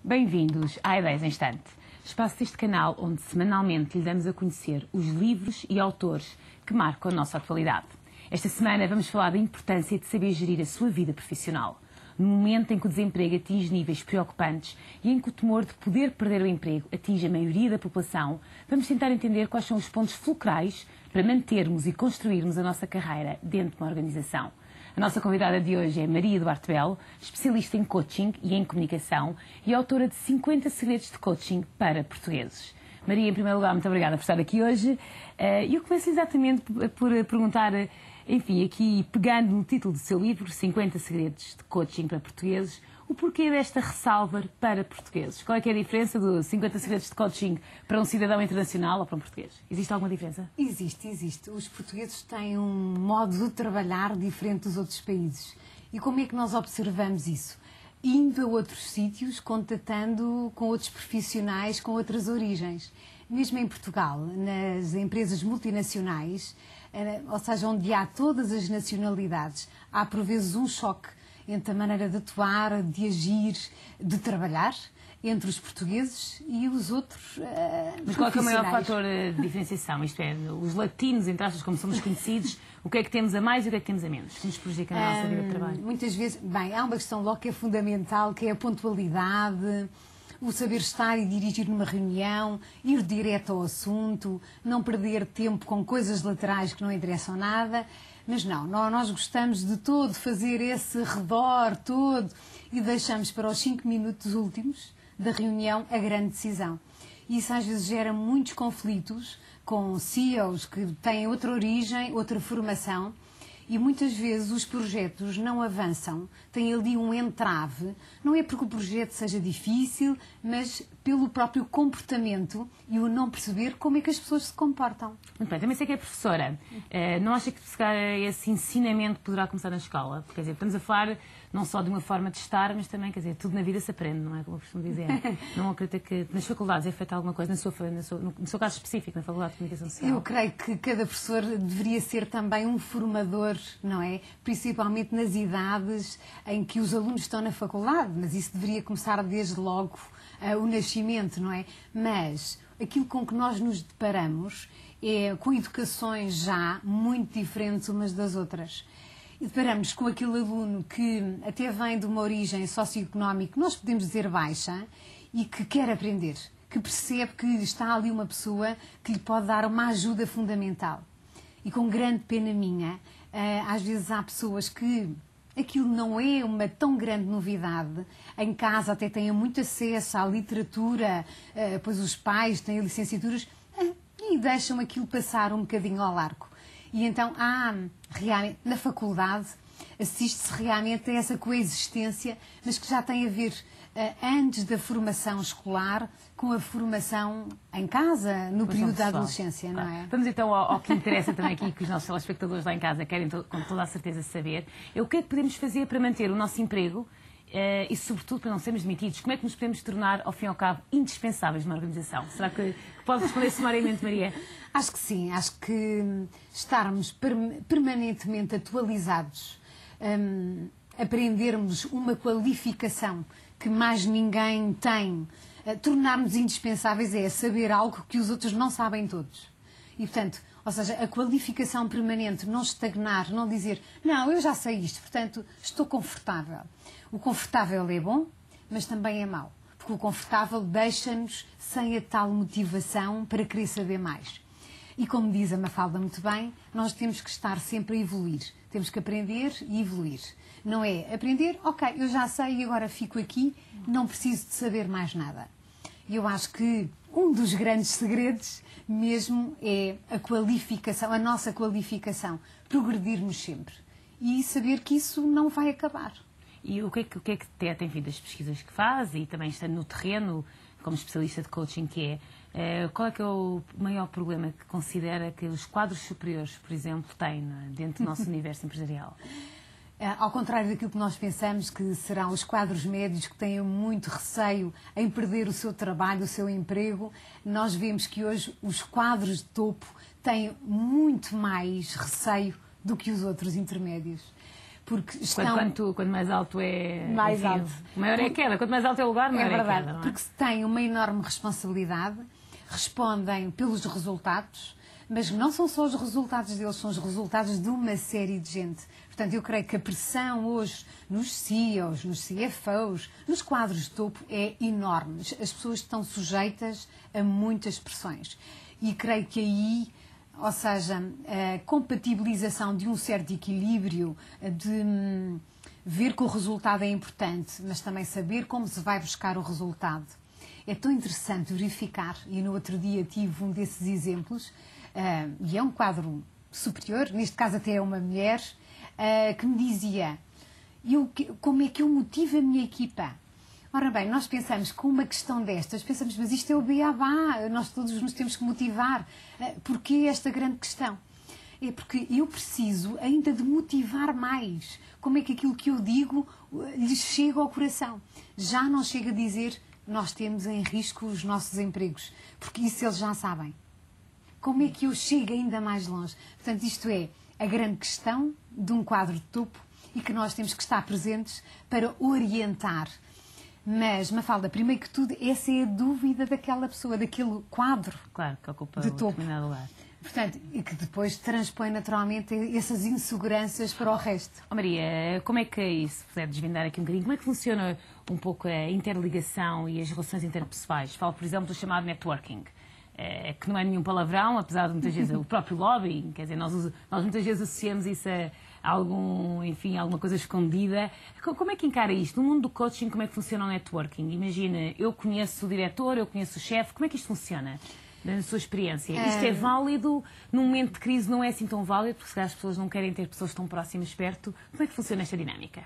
Bem-vindos à Ideias em Instante, espaço deste canal onde semanalmente lhe damos a conhecer os livros e autores que marcam a nossa atualidade. Esta semana vamos falar da importância de saber gerir a sua vida profissional. No momento em que o desemprego atinge níveis preocupantes e em que o temor de poder perder o emprego atinge a maioria da população, vamos tentar entender quais são os pontos fulcrais para mantermos e construirmos a nossa carreira dentro de uma organização. A nossa convidada de hoje é Maria Duarte Belo, especialista em coaching e em comunicação e autora de 50 segredos de coaching para portugueses. Maria, em primeiro lugar, muito obrigada por estar aqui hoje. E eu começo exatamente por perguntar, enfim, aqui pegando no título do seu livro, 50 segredos de coaching para portugueses, o porquê desta ressalva para portugueses? Qual é que é a diferença dos 50 segredos de coaching para um cidadão internacional ou para um português? Existe alguma diferença? Existe. Os portugueses têm um modo de trabalhar diferente dos outros países. E como é que nós observamos isso? Indo a outros sítios, contatando com outros profissionais, com outras origens. Mesmo em Portugal, nas empresas multinacionais, ou seja, onde há todas as nacionalidades, há por vezes um choque entre a maneira de atuar, de agir, de trabalhar, entre os portugueses e os outros Mas qual é, que é o maior fator de diferenciação? Isto é, os latinos, entre aspas, como somos conhecidos, o que é que temos a mais e o que é que temos a menos? Que nos prejudica na nossa vida de trabalho? Muitas vezes, bem, há uma questão logo que é fundamental, que é a pontualidade, o saber estar e dirigir numa reunião, ir direto ao assunto, não perder tempo com coisas laterais que não interessam nada. Mas não, nós gostamos de todo fazer esse redor todo e deixamos para os 5 minutos últimos da reunião a grande decisão. E isso às vezes gera muitos conflitos com CEOs que têm outra origem, outra formação, e muitas vezes os projetos não avançam, têm ali um entrave, não é porque o projeto seja difícil, mas pelo próprio comportamento e o não perceber como é que as pessoas se comportam. Muito bem, também sei que é professora. Não acha que esse ensinamento poderá começar na escola? Quer dizer, estamos a falar não só de uma forma de estar, mas também, quer dizer, tudo na vida se aprende, não é? Como eu costumo dizer. Não acredito que nas faculdades é feita alguma coisa, no seu caso específico, na Faculdade de Comunicação Social? Eu creio que cada professor deveria ser também um formador, não é? Principalmente nas idades em que os alunos estão na faculdade, mas isso deveria começar desde logo o nascimento, não é? Mas aquilo com que nós nos deparamos é com educações já muito diferentes umas das outras. E deparamos com aquele aluno que até vem de uma origem socioeconómica, nós podemos dizer baixa, e que quer aprender, que percebe que está ali uma pessoa que lhe pode dar uma ajuda fundamental. E com grande pena minha, às vezes há pessoas que aquilo não é uma tão grande novidade. Em casa até têm muito acesso à literatura, pois os pais têm licenciaturas e deixam aquilo passar um bocadinho ao largo. E então realmente, na faculdade assiste-se realmente a essa coexistência, mas que já tem a ver antes da formação escolar com a formação em casa, no período da adolescência, não é? Vamos então ao que interessa também aqui, que os nossos telespectadores lá em casa querem com toda a certeza saber. É o que é que podemos fazer para manter o nosso emprego e, sobretudo, para não sermos demitidos? Como é que nos podemos tornar, ao fim e ao cabo, indispensáveis numa organização? Será que pode responder sumariamente, Maria? Acho que sim. Acho que estarmos permanentemente atualizados, aprendermos uma qualificação que mais ninguém tem, tornar-nos indispensáveis é saber algo que os outros não sabem todos. E, portanto, ou seja, a qualificação permanente, não estagnar, não dizer, não, eu já sei isto, portanto, estou confortável. O confortável é bom, mas também é mau, porque o confortável deixa-nos sem a tal motivação para querer saber mais. E como diz a Mafalda muito bem, nós temos que estar sempre a evoluir. Temos que aprender e evoluir. Não é aprender, ok, eu já sei e agora fico aqui, não preciso de saber mais nada. E eu acho que um dos grandes segredos mesmo é a qualificação, a nossa qualificação, progredirmos sempre. E saber que isso não vai acabar. E o que é que tem vindo das pesquisas que faz e também estando no terreno, como especialista de coaching que é, qual é que é o maior problema que considera que os quadros superiores, por exemplo, têm dentro do nosso universo empresarial? Ao contrário daquilo que nós pensamos que serão os quadros médios que têm muito receio em perder o seu trabalho, o seu emprego, nós vemos que hoje os quadros de topo têm muito mais receio do que os outros intermédios. porque estão... Quanto mais alto é... Mais enfim, alto. Maior é a queda. Quanto mais alto é o lugar, maior é a queda. Não é? Porque têm uma enorme responsabilidade, respondem pelos resultados, mas não são só os resultados deles, são os resultados de uma série de gente. Portanto, eu creio que a pressão hoje nos CEOs, nos CFOs, nos quadros de topo é enorme. As pessoas estão sujeitas a muitas pressões. E creio que aí, ou seja, a compatibilização de um certo equilíbrio, de ver que o resultado é importante, mas também saber como se vai buscar o resultado. É tão interessante verificar, e no outro dia tive um desses exemplos, e é um quadro superior, neste caso até é uma mulher, que me dizia como é que eu motivo a minha equipa. Ora bem, nós pensamos com uma questão destas, pensamos, mas isto é o beabá, nós todos nos temos que motivar. Porquê esta grande questão? É porque eu preciso ainda de motivar mais. Como é que aquilo que eu digo lhes chega ao coração? Já não chega a dizer, nós temos em risco os nossos empregos, porque isso eles já sabem. Como é que eu chego ainda mais longe? Portanto, isto é a grande questão de um quadro de topo e que nós temos que estar presentes para orientar. Mas, Mafalda, primeiro que tudo, essa é a dúvida daquela pessoa, daquele quadro, claro, que ocupa de um topo. determinado lugar. Portanto, e que depois transpõe naturalmente essas inseguranças para o resto. Oh, Maria, como é que é isso? Se puder desvendar aqui um bocadinho, como é que funciona um pouco a interligação e as relações interpessoais? Falo, por exemplo, do chamado networking. Que não é nenhum palavrão, apesar de muitas vezes o próprio lobbying, quer dizer, nós muitas vezes associamos isso a alguma coisa escondida. Como é que encara isto? No mundo do coaching, como é que funciona o networking? Imagina, eu conheço o diretor, eu conheço o chefe, como é que isto funciona? Na sua experiência. Isto é válido? Num momento de crise não é assim tão válido, porque se calhar as pessoas não querem ter pessoas tão próximas perto. Como é que funciona esta dinâmica?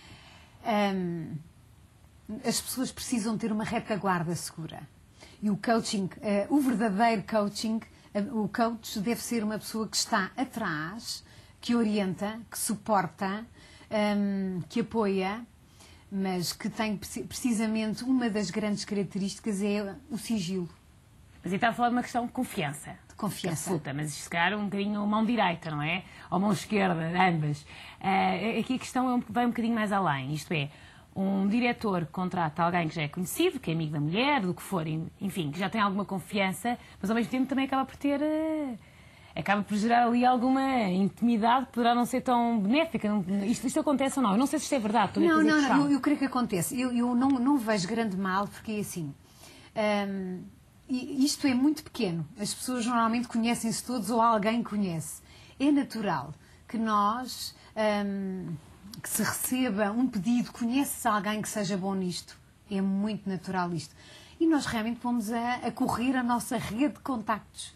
As pessoas precisam ter uma retaguarda segura. E o coaching, o verdadeiro coaching, o coach deve ser uma pessoa que está atrás, que orienta, que suporta, que apoia, mas que tem precisamente uma das grandes características é o sigilo. Mas aí está a falar de uma questão de confiança. De confiança. Absoluta, mas se calhar um bocadinho mão direita, não é? Ou mão esquerda, ambas. Aqui a questão vai um bocadinho mais além, isto é, um diretor contrata alguém que já é conhecido, que é amigo da mulher, do que for, enfim, que já tem alguma confiança, mas ao mesmo tempo também acaba por gerar ali alguma intimidade que poderá não ser tão benéfica. Isto acontece ou não? Eu não sei se isto é verdade. Não, eu creio que acontece. Eu não vejo grande mal, porque é assim, isto é muito pequeno. As pessoas normalmente conhecem-se todos ou alguém conhece. É natural que nós... que se receba um pedido, conhece-se alguém que seja bom nisto. É muito natural isto. E nós realmente vamos a correr a nossa rede de contactos.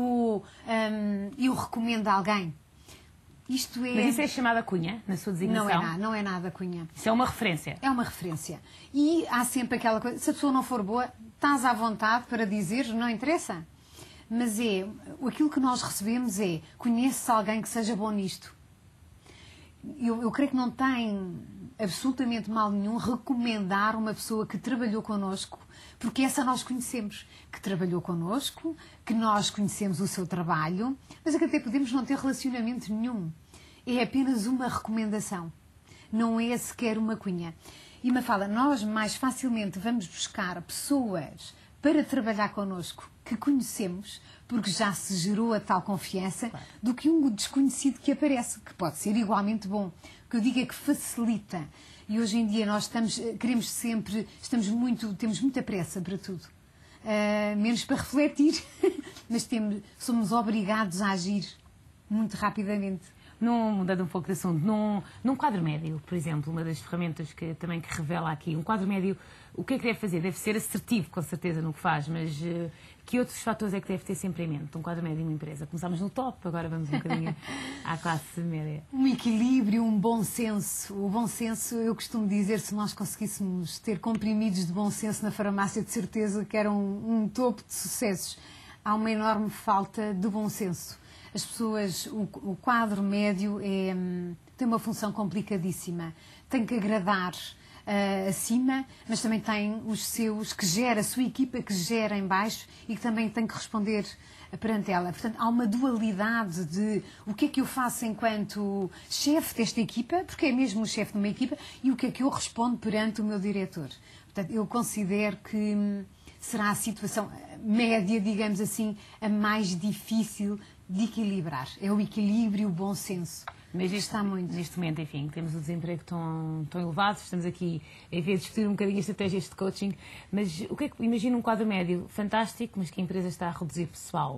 Eu recomendo a alguém. Isto é... Mas isso é chamada cunha, na sua designação? Não é nada cunha. Isso é uma referência? É uma referência. E há sempre aquela coisa, se a pessoa não for boa, estás à vontade para dizer, não interessa. Mas aquilo que nós recebemos é, conhece-se alguém que seja bom nisto. Eu creio que não tem absolutamente mal nenhum recomendar uma pessoa que trabalhou connosco, porque essa nós conhecemos, que trabalhou connosco, que nós conhecemos o seu trabalho, mas é que até podemos não ter relacionamento nenhum. É apenas uma recomendação, não é sequer uma cunha. E Mafalda, nós mais facilmente vamos buscar pessoas para trabalhar connosco que conhecemos, porque já se gerou a tal confiança, claro, do que um desconhecido que aparece, que pode ser igualmente bom. O que eu digo é que facilita. E hoje em dia nós queremos sempre, temos muita pressa para tudo. Menos para refletir, mas somos obrigados a agir muito rapidamente. Mudando um pouco de assunto, num quadro médio, por exemplo, uma das ferramentas que revela aqui, um quadro médio, o que é que deve fazer? Deve ser assertivo, com certeza, no que faz, mas que outros fatores é que deve ter sempre em mente um quadro médio de uma empresa? Começámos no top, agora vamos um bocadinho à classe média. Um equilíbrio, um bom senso. O bom senso, eu costumo dizer, se nós conseguíssemos ter comprimidos de bom senso na farmácia, de certeza que era um topo de sucessos. Há uma enorme falta de bom senso. As pessoas, o quadro médio tem uma função complicadíssima. Tem que agradar, acima, mas também tem os seus que gera, a sua equipa que gera em baixo e que também tem que responder perante ela. Portanto, há uma dualidade de o que é que eu faço enquanto chefe desta equipa, porque é mesmo o chefe de uma equipa, e o que é que eu respondo perante o meu diretor. Portanto, eu considero que será a situação média, digamos assim, a mais difícil de equilibrar. É o equilíbrio e o bom senso. Mas está muito. Neste momento, enfim, temos o desemprego tão elevado, estamos aqui a ver discutir um bocadinho estratégias de coaching, mas o que é que, imagina um quadro médio fantástico, mas que a empresa está a reduzir pessoal.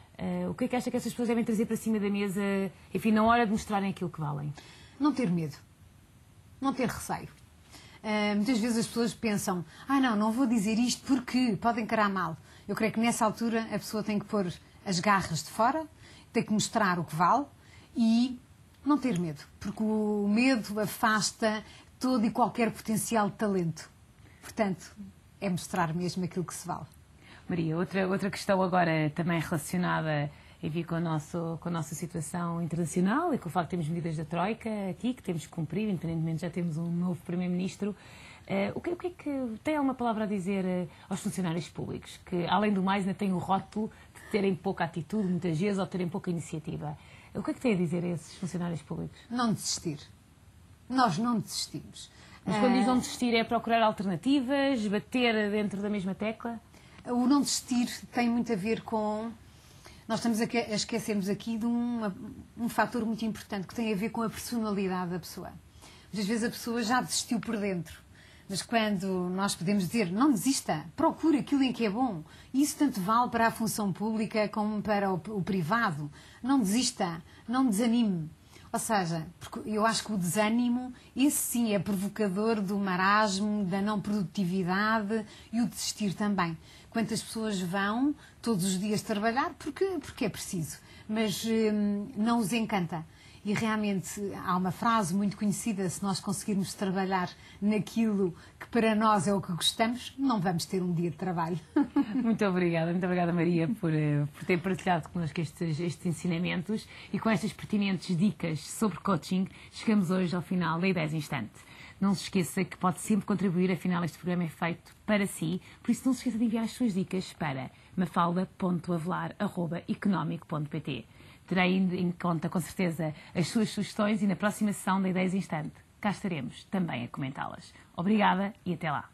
O que é que acha que essas pessoas devem trazer para cima da mesa, enfim, na hora de mostrarem aquilo que valem? Não ter medo. Não ter receio. Muitas vezes as pessoas pensam, não vou dizer isto porque pode encarar mal. Eu creio que nessa altura a pessoa tem que pôr as garras de fora, tem que mostrar o que vale e não ter medo, porque o medo afasta todo e qualquer potencial de talento. Portanto, é mostrar mesmo aquilo que se vale. Maria, outra questão agora também relacionada, enfim, com a nossa situação internacional e com o facto de termos medidas da Troika aqui, que temos que cumprir, independentemente já temos um novo Primeiro-Ministro. O que é que tem alguma palavra a dizer aos funcionários públicos, que além do mais ainda têm o rótulo de terem pouca atitude, muitas vezes, ou terem pouca iniciativa? O que é que tem a dizer a esses funcionários públicos? Não desistir. Nós não desistimos. Mas quando diz não desistir é procurar alternativas, bater dentro da mesma tecla? O não desistir tem muito a ver com... Nós estamos a esquecermos aqui de um fator muito importante que tem a ver com a personalidade da pessoa. Muitas vezes a pessoa já desistiu por dentro, mas quando nós podemos dizer não desista, procure aquilo em que é bom, isso tanto vale para a função pública como para o privado. Não desista, não desanime. Ou seja, porque eu acho que o desânimo, esse sim é provocador do marasmo, da não produtividade e o desistir também. Quantas pessoas vão todos os dias trabalhar porque é preciso, mas não os encanta. E realmente há uma frase muito conhecida, se nós conseguirmos trabalhar naquilo que para nós é o que gostamos, não vamos ter um dia de trabalho. Muito obrigada Maria por ter partilhado connosco estes ensinamentos e com estas pertinentes dicas sobre coaching, chegamos hoje ao final da Ideias Instante. Não se esqueça que pode sempre contribuir, afinal este programa é feito para si, por isso não se esqueça de enviar as suas dicas para mafalda.avelar@economic.pt. Terei em conta, com certeza, as suas sugestões e na próxima sessão da Ideias Instante cá estaremos também a comentá-las. Obrigada e até lá.